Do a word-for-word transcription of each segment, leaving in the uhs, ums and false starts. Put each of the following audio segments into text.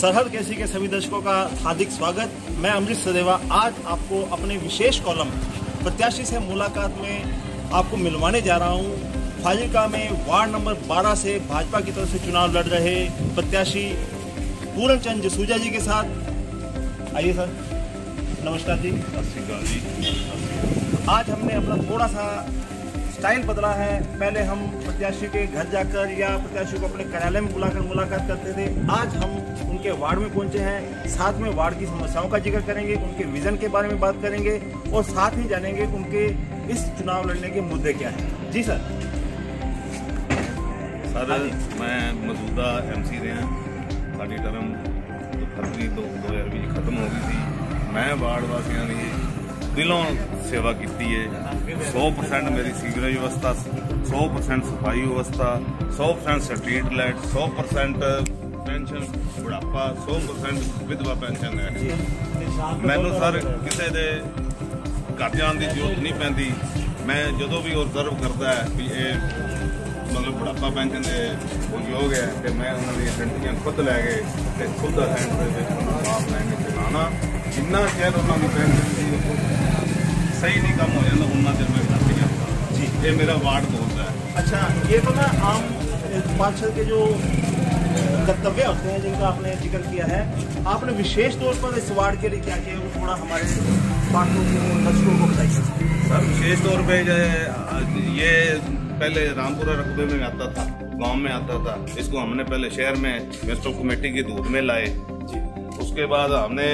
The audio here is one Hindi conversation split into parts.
सरहद केसी के सभी दर्शकों का हार्दिक स्वागत। मैं अमृत सदेवा आज आपको अपने विशेष कॉलम प्रत्याशी से मुलाकात में आपको मिलवाने जा रहा हूं। फाजिल्का में वार्ड नंबर बारह से भाजपा की तरफ से चुनाव लड़ रहे प्रत्याशी पूरन चंद जसूजा जी के साथ। आइए सर, नमस्कार जी। सत श्री अकाल जी। आज हमने अपना थोड़ा सा स्टाइल बदला है। पहले हम प्रत्याशी के घर जाकर या प्रत्याशी को अपने कार्यालय में बुलाकर मुलाकात करते थे। आज हम उनके वार्ड में पहुंचे हैं, साथ में वार्ड की समस्याओं का जिक्र करेंगे, उनके विजन के बारे में बात करेंगे और साथ ही जानेंगे उनके इस चुनाव लड़ने के मुद्दे क्या हैं। जी सर। सर मैं मौजूदा एम सी रहा, साड़ी टर्म फरवरी दो हज़ार बीस खत्म हो गई थी। मैं वार्ड वासियों की दिलों सेवा की है। सौ परसेंट मेरी सीवरेज व्यवस्था, सौ परसेंट सफाई व्यवस्था, सौ परसेंट स्ट्रीट लाइट, सौ परसेंट पेंशन बुढ़ापा, सौ परसेंट विधवा पेंशन है। मैनू सर किसी के घर जाने की जरूरत नहीं पैंती। मैं जो भी ऑब्जर्व करता है भी ये मतलब बुढ़ापा पेंशन के योग है कि मैं उन्होंने घंटियां खुद लैके खुद आप लैके चलाना। जिन्ना चेर उन्होंने पेंशन की सही नहीं काम हो जाता उन्ना चेर मैं कर नहीं आता जी। ये मेरा वार्ड बोलता है। अच्छा, ये तो ना आम पार्षद के जो कर्तव्य होते हैं जिनका आपने जिक्र किया है, आपने विशेष तौर पर इस वार्ड के लिए क्या किया वो थोड़ा हमारे पाठकों को दर्शकों को बताइए। सर विशेष तौर पे ये पहले रामपुरा रकबे में आता था, गांव में आता था। इसको हमने पहले शहर में म्यूनिसिपल कमेटी की दूध में लाए। उसके बाद हमने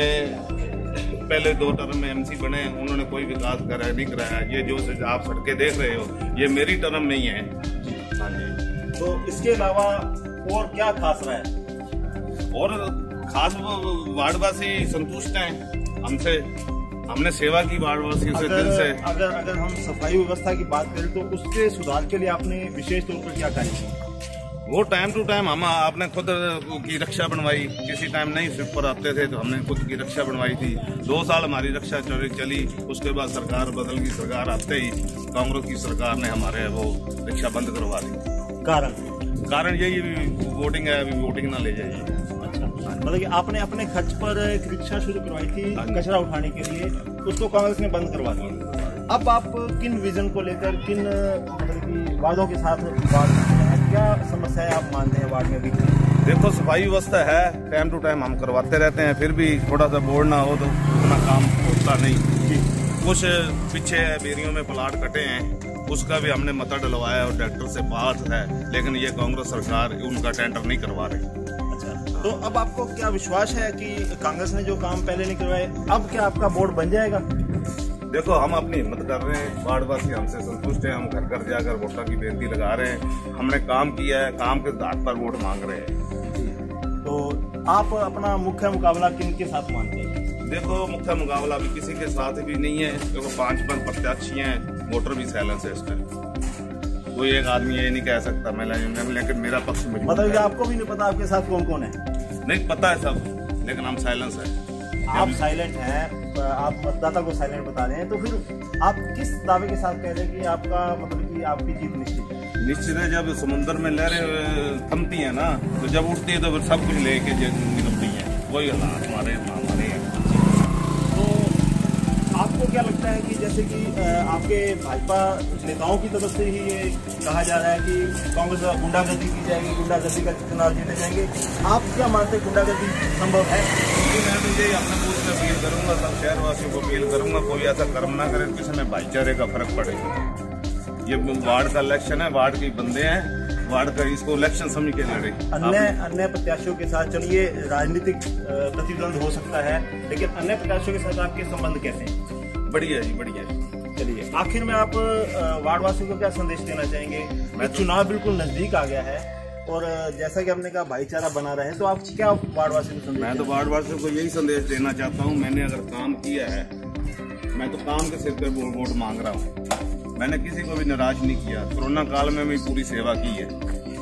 पहले दो टर्म में एमसी बने, उन्होंने कोई विकास कराया नहीं कराया। ये जो आप सड़कें देख रहे हो ये मेरी टर्म में ही है। हाँ जी। तो इसके अलावा और क्या खास रहा है? और खास वार्डवासी संतुष्ट हैं हमसे। हमने सेवा की वार्डवासियों से दिल से। अगर अगर हम सफाई व्यवस्था की बात करें तो उसके सुधार के लिए आपने विशेष तौर पर क्या कार्य किया? वो टाइम टू टाइम हम आपने खुद की रक्षा बनवाई। किसी टाइम नहीं सिर्फ पर आते थे तो हमने खुद की रक्षा बनवाई थी। दो साल हमारी रक्षा चली। उसके बाद सरकार बदल गई। सरकार आते ही कांग्रेस की सरकार ने हमारे वो रक्षा बंद करवा दी। कारण कारण यही वोटिंग है, अभी वोटिंग ना ले जाइए। अच्छा, मतलब कि आपने अपने खर्च पर एक रिक्शा शुरू करवाई थी कचरा उठाने के लिए, उसको कांग्रेस ने बंद करवा दिया। अब आप किन विजन को लेकर, किन मतलब कि वादों के साथ बात करते हैं, क्या समस्याएं आप मानते हैं वार्ड में भी? देखो सफाई व्यवस्था है, टाइम टू टाइम हम करवाते रहते हैं, फिर भी थोड़ा सा बोर्ड ना हो तो उतना काम होता नहीं। कुछ पीछे बेरियों में प्लाट कटे हैं, उसका भी हमने मता डलवाया और डॉक्टर से पास है, लेकिन ये कांग्रेस सरकार उनका टेंडर नहीं करवा रही। अच्छा, तो अब आपको क्या विश्वास है कि कांग्रेस ने जो काम पहले नहीं करवाए अब क्या आपका बोर्ड बन जाएगा? देखो हम अपनी हिम्मत कर रहे हैं, वार्डवासी हमसे संतुष्ट हैं। हम घर घर जाकर वोटों की बेनती लगा रहे हैं। हमने काम किया है, काम के आधार पर वोट मांग रहे हैं। तो आप अपना मुख्य मुकाबला किन के साथ मानते हैं? देखो मुख्य मुकाबला भी किसी के साथ भी नहीं है। देखो पांच पांच प्रत्याशी हैं, वोटर भी साइलेंस है इसका। कोई एक आदमी ये नहीं कह सकता मैं, लेकिन मेरा पक्ष में मतलब आपको भी नहीं पता आपके साथ कौन कौन है? नहीं पता है सब, लेकिन हम साइलेंस है। आप साइलेंट हैं, आप मतदाता को साइलेंट बता रहे हैं, तो फिर आप किस दावे के साथ कह रहे हैं कि आपका मतलब कि आपकी जीत निश्चित है? निश्चित है। जब समुद्र में लहरें थमती हैं ना, तो जब उठती है तो फिर सब कुछ लेके निकलती हैं। वही हालात हमारे हमारे हैं। आपको क्या लगता है कि जैसे कि आपके भाजपा नेताओं की तरफ से ही ये कहा जा रहा है कि कांग्रेस गुंडागर्दी की जाएगी, गुंडागर्दी का चुनाव जीते जाएंगे, आप क्या मानते हैं गुंडागर्दी संभव है? मैं तो यही अपने बूथ में अपील करूंगा, सब शहरवासियों को अपील करूंगा, कोई ऐसा कर्म ना करे किसी में भाईचारे का फर्क पड़ेगा। ये वार्ड का इलेक्शन है, वार्ड के बंदे हैं, वार्ड का इसको इलेक्शन समझ के लड़े। अन्य अन्य प्रत्याशियों के साथ चलिए राजनीतिक प्रतिद्वंद हो सकता है, लेकिन अन्य प्रत्याशियों के साथ आपके संबंध कैसे हैं? बढ़िया जी, बढ़िया। चलिए आखिर में आप वार्डवासियों को क्या संदेश देना चाहेंगे? मैं चुनाव बिल्कुल नजदीक आ गया है और जैसा कि आपने कहा भाईचारा बना रहे, तो आप क्या वार्डवासियों को संदेश? मैं तो वार्डवासियों को यही संदेश देना चाहता हूँ, मैंने अगर काम किया है, मैं तो काम के सिर पर वोट मांग रहा हूँ। मैंने किसी को भी नाराज नहीं किया। कोरोना काल में मैं पूरी सेवा की है।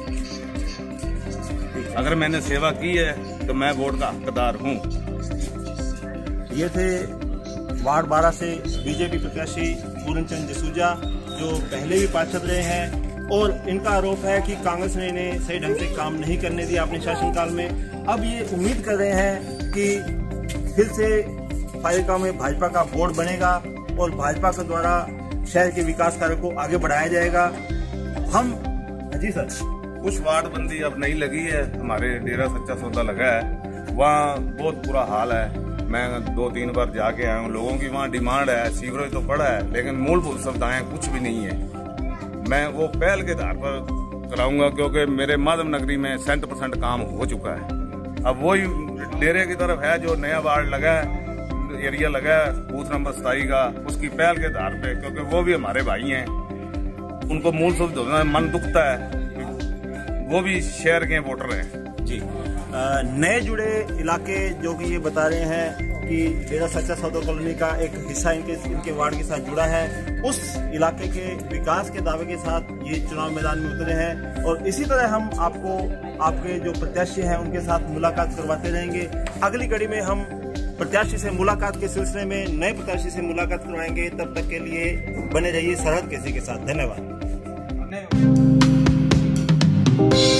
अगर मैंने सेवा की है तो मैं वोट का हकदार हूँ। ये थे वार्ड बारह से बीजेपी प्रत्याशी पूरन चंद जसूजा, जो पहले भी पार्षद रहे हैं और इनका आरोप है कि कांग्रेस ने इन्हें सही ढंग से काम नहीं करने दिया अपने शासनकाल में। अब ये उम्मीद कर रहे हैं कि फिर से फाजिलका में भाजपा का बोर्ड बनेगा और भाजपा के द्वारा शहर के विकास कार्य को आगे बढ़ाया जाएगा। हम जी सर, कुछ वार्डबंदी अब नहीं लगी है, हमारे डेरा सच्चा सौदा लगा है, वहाँ बहुत बुरा हाल है। मैं दो तीन बार जाके आया हूँ, लोगों की वहाँ डिमांड है, सीवरेज तो पड़ा है लेकिन मूलभूत सुविधाएं कुछ भी नहीं है। मैं वो पहल के आधार पर कराऊंगा क्योंकि मेरे माधव नगरी में सेंट परसेंट काम हो चुका है। अब वही डेरे की तरफ है जो नया वार्ड लगा है, एरिया लगा है बूथ नंबर सताई का, उसकी पहल के आधार पे, क्योंकि वो भी हमारे भाई हैं, उनको मूल सुविधा मन दुखता है, वो भी शहर के वोटर हैं। जी नए जुड़े इलाके जो कि ये बता रहे हैं कि डेरा सच्चा सौदा कॉलोनी का एक हिस्सा इनके इनके वार्ड के साथ जुड़ा है, उस इलाके के विकास के दावे के साथ ये चुनाव मैदान में उतरे हैं। और इसी तरह हम आपको आपके जो प्रत्याशी हैं उनके साथ मुलाकात करवाते रहेंगे। अगली कड़ी में हम प्रत्याशी से मुलाकात के सिलसिले में नए प्रत्याशी से मुलाकात करवाएंगे। तब तक के लिए बने रहिए सरहद केसी के साथ। धन्यवाद।